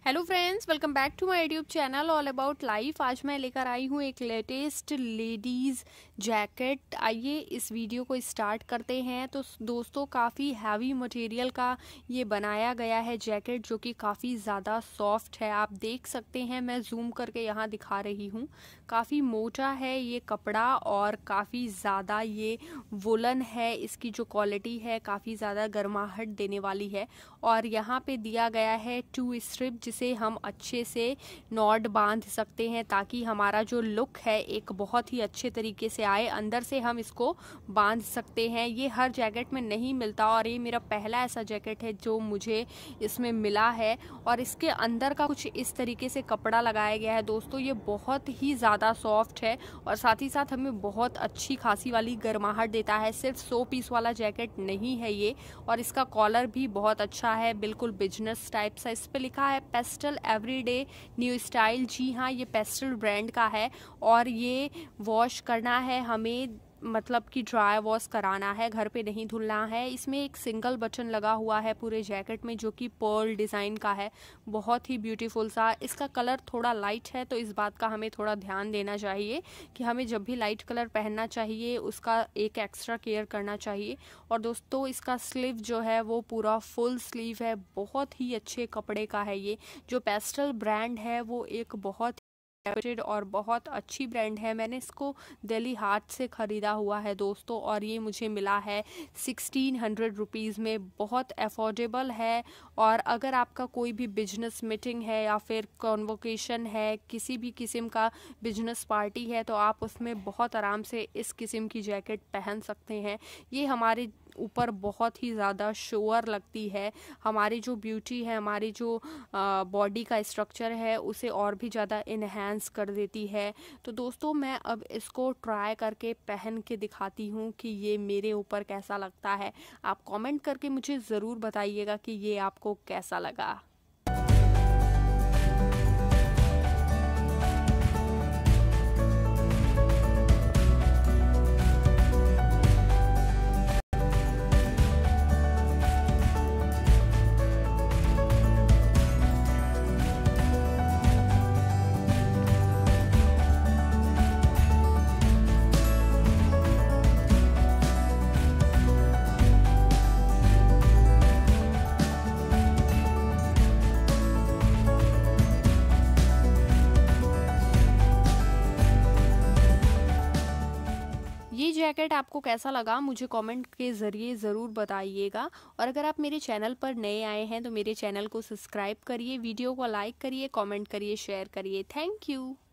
Hello friends, welcome back to my YouTube channel all about life. आज मैं लेकर आई हूँ एक लेटेस्ट लेडीज़ जैकेट। आइए इस वीडियो को स्टार्ट करते हैं। तो दोस्तों, काफ़ी हैवी मटेरियल का ये बनाया गया है जैकेट, जो कि काफ़ी ज़्यादा सॉफ्ट है। आप देख सकते हैं, मैं जूम करके यहाँ दिखा रही हूँ। काफ़ी मोटा है ये कपड़ा और काफ़ी ज़्यादा ये वुलन है। इसकी जो क्वालिटी है काफ़ी ज़्यादा गर्माहट देने वाली है। और यहाँ पे दिया गया है 2 स्ट्रिप, जिसे हम अच्छे से नॉट बांध सकते हैं ताकि हमारा जो लुक है एक बहुत ही अच्छे तरीके से आए। अंदर से हम इसको बांध सकते हैं। ये हर जैकेट में नहीं मिलता और ये मेरा पहला ऐसा जैकेट है जो मुझे इसमें मिला है। और इसके अंदर का कुछ इस तरीके से कपड़ा लगाया गया है। दोस्तों, ये बहुत ही ज़्यादा सॉफ्ट है और साथ ही साथ हमें बहुत अच्छी खासी वाली गर्माहट देता है। सिर्फ 100 पीस वाला जैकेट नहीं है ये। और इसका कॉलर भी बहुत अच्छा है, बिल्कुल बिजनेस टाइप सा। इस पे लिखा है पेस्टल एवरीडे न्यू स्टाइल। जी हाँ, ये पेस्टल ब्रांड का है और ये वॉश करना है हमें, मतलब कि ड्राई वॉश कराना है, घर पे नहीं धुलना है। इसमें एक सिंगल बटन लगा हुआ है पूरे जैकेट में, जो कि पर्ल डिज़ाइन का है, बहुत ही ब्यूटीफुल सा। इसका कलर थोड़ा लाइट है, तो इस बात का हमें थोड़ा ध्यान देना चाहिए कि हमें जब भी लाइट कलर पहनना चाहिए उसका एक एक्स्ट्रा केयर करना चाहिए। और दोस्तों, इसका स्लीव जो है वो पूरा फुल स्लीव है, बहुत ही अच्छे कपड़े का है ये। जो पेस्टल ब्रांड है वो एक बहुत और बहुत अच्छी ब्रांड है। मैंने इसको दिल्ली हाट से ख़रीदा हुआ है दोस्तों, और ये मुझे मिला है 1600 रुपीज़ में। बहुत अफोर्डेबल है। और अगर आपका कोई भी बिजनेस मीटिंग है या फिर कॉन्वोकेशन है, किसी भी किस्म का बिजनेस पार्टी है, तो आप उसमें बहुत आराम से इस किस्म की जैकेट पहन सकते हैं। ये हमारे ऊपर बहुत ही ज़्यादा शोअर लगती है। हमारी जो ब्यूटी है, हमारी जो बॉडी का स्ट्रक्चर है, उसे और भी ज़्यादा इन्हेंस कर देती है। तो दोस्तों, मैं अब इसको ट्राई करके पहन के दिखाती हूँ कि ये मेरे ऊपर कैसा लगता है। आप कमेंट करके मुझे ज़रूर बताइएगा कि ये आपको कैसा लगा। ये जैकेट आपको कैसा लगा मुझे कमेंट के ज़रिए ज़रूर बताइएगा। और अगर आप मेरे चैनल पर नए आए हैं तो मेरे चैनल को सब्सक्राइब करिए, वीडियो को लाइक करिए, कमेंट करिए, शेयर करिए। Thank you.